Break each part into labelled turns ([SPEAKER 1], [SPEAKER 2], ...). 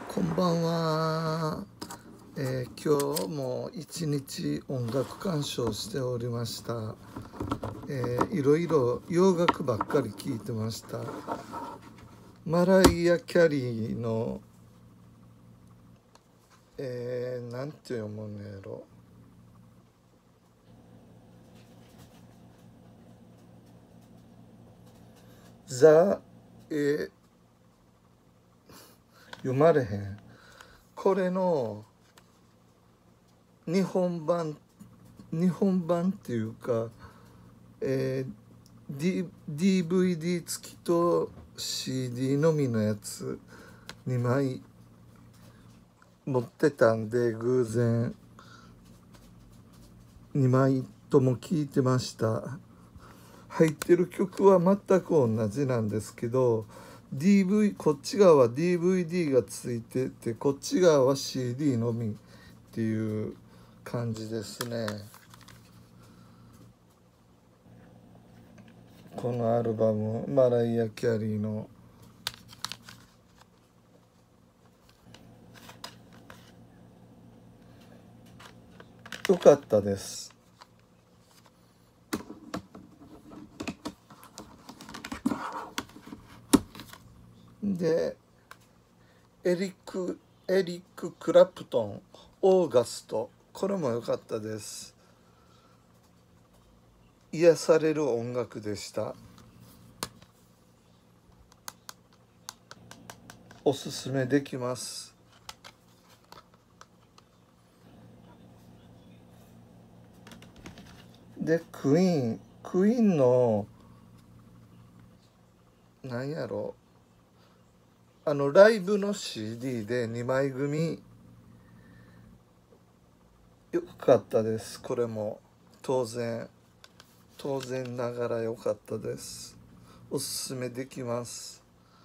[SPEAKER 1] こんばんは。今日も一日音楽鑑賞しておりました。いろいろ洋楽ばっかり聴いてました。マライア・キャリーの、なんて読むんやろ。ザ、読まれへん。これの日本版っていうか、DVD 付きと CD のみのやつ2枚持ってたんで、偶然2枚とも聴いてました。入ってる曲は全く同じなんですけど、こっち側は DVD がついてて、こっち側は CD のみっていう感じですね。このアルバム、マライア・キャリーの良かったです。で、エリック・クラプトン、オーガスト、これも良かったです。癒される音楽でした。おすすめできます。で、クイーンのなんやろ、ライブの CD で2枚組良かったです。これも当然ながら良かったです。おすすめできます。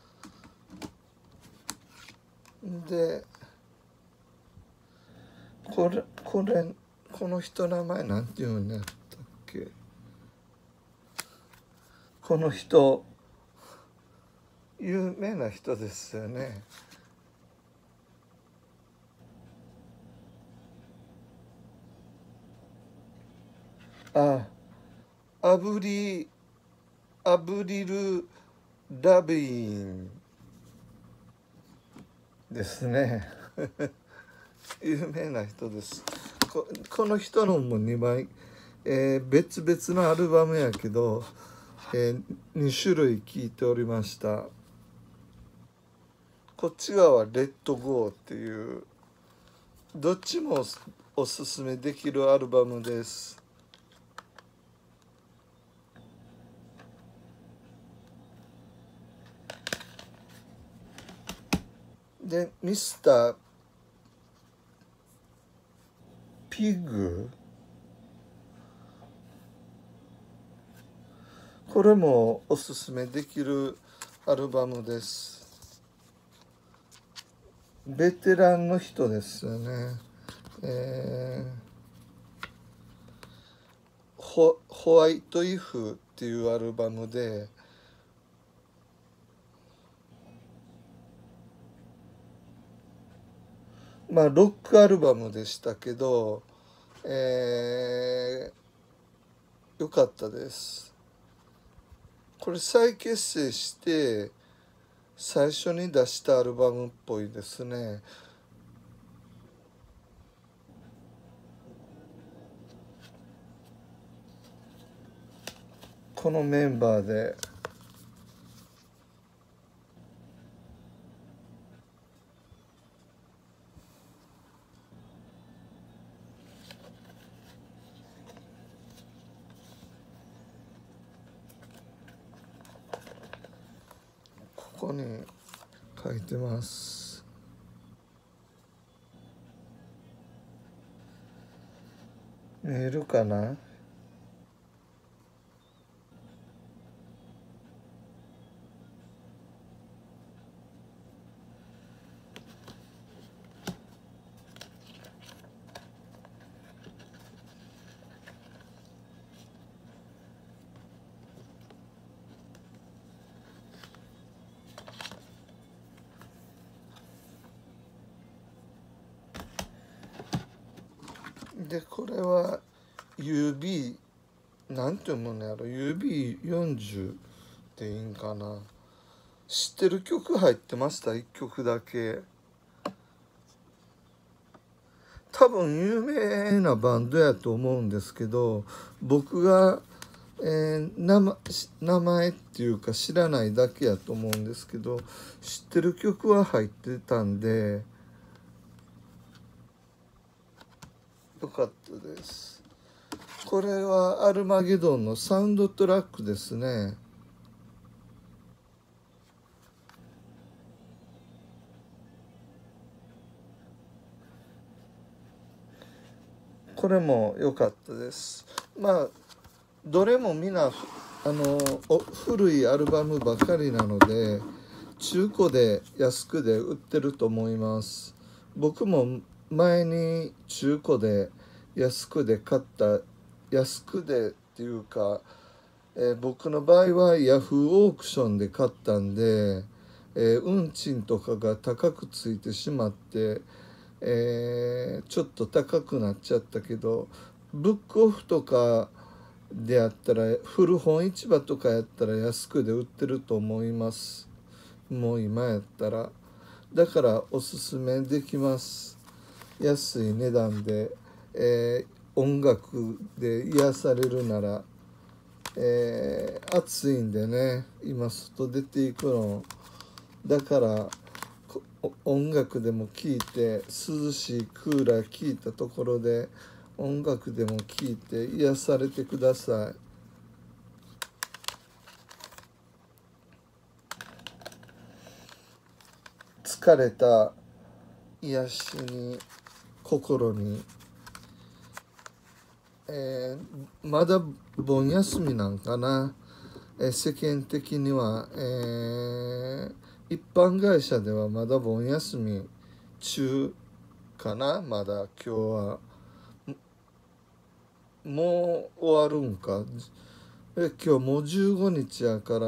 [SPEAKER 1] で、この人名前なんていうんやったっけ。この人有名な人ですよね。あ、アブリル・ラビーンですね。有名な人です。この人のも2枚、別々のアルバムやけど、2種類聴いておりました。こっち側はレッドゴーっていう、どっちもおすすめできるアルバムです。で、ミスターピグ、これもおすすめできるアルバムです。ベテランの人ですよね。ホワイトイフっていうアルバムで、まあロックアルバムでしたけど、良かったです。これ再結成して最初に出したアルバムっぽいですね。このメンバーで。ここに書いてます。見えるかな。 でこれは UB なんて読むのやろ、 UB40 でいいんかな。知ってる曲入ってました、1曲だけ。多分有名なバンドやと思うんですけど、僕が、名前っていうか知らないだけやと思うんですけど、知ってる曲は入ってたんでよかったです。これはアルマゲドンのサウンドトラックですね。これも良かったです。まあどれも皆古いアルバムばかりなので中古で安くで売ってると思います。僕も前に中古で安くで買った、安くでっていうか、僕の場合はヤフーオークションで買ったんで、運賃とかが高くついてしまって、ちょっと高くなっちゃったけど、ブックオフとかであったら古本市場とかやったら安くで売ってると思います。もう今やったら。だからおすすめできます。安い値段で、音楽で癒されるなら、暑いんでね今外出ていくのだから、音楽でも聴いて、涼しいクーラー効いたところで音楽でも聴いて癒されてください。疲れた癒しに、心に、まだ盆休みなんかな、世間的には、一般会社ではまだ盆休み中かな。まだ今日はもう終わるんか。今日もう15日やから、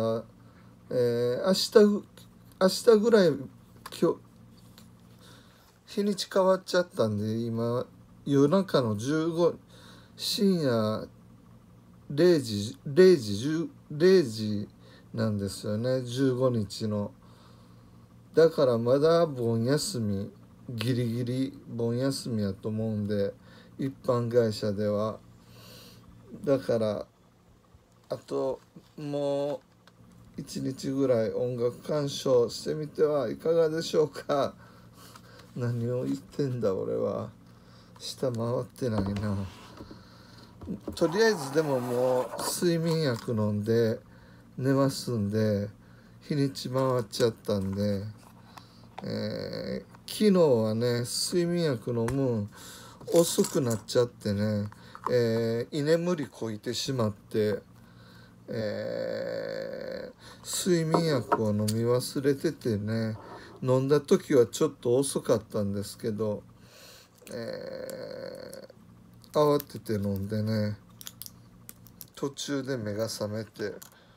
[SPEAKER 1] 明日ぐらい、今日日にち変わっちゃったんで、今夜中の深夜0時0時なんですよね、15日の。だからまだ盆休み、ギリギリ盆休みやと思うんで、一般会社では。だからあともう一日ぐらい音楽鑑賞してみてはいかがでしょうか。何を言ってんだ俺は。下回ってないな。とりあえずでももう睡眠薬飲んで寝ますんで、日にち回っちゃったんで、昨日はね睡眠薬飲む遅くなっちゃってね、居眠りこいてしまって、睡眠薬を飲み忘れててね、飲んだ時はちょっと遅かったんですけど、慌てて飲んでね、途中で目が覚めて、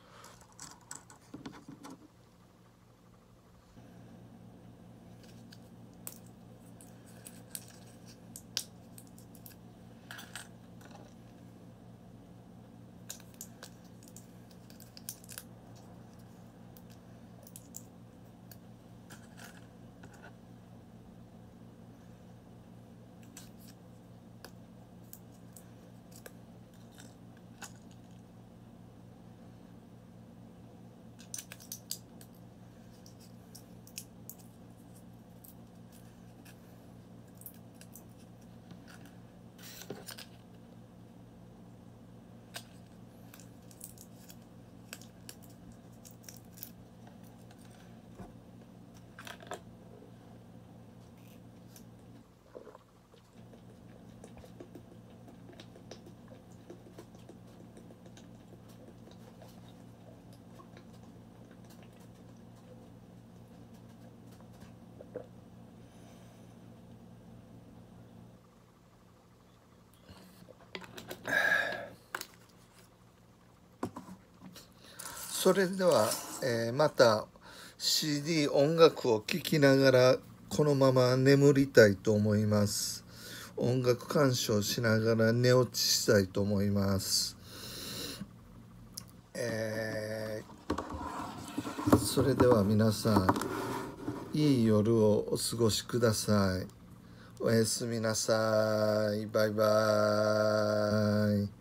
[SPEAKER 1] それでは、また CD 音楽を聴きながらこのまま眠りたいと思います。 音楽鑑賞しながら寝落ちしたいと思います。それでは皆さん、いい夜をお過ごしください。おやすみなさい。バイバーイ。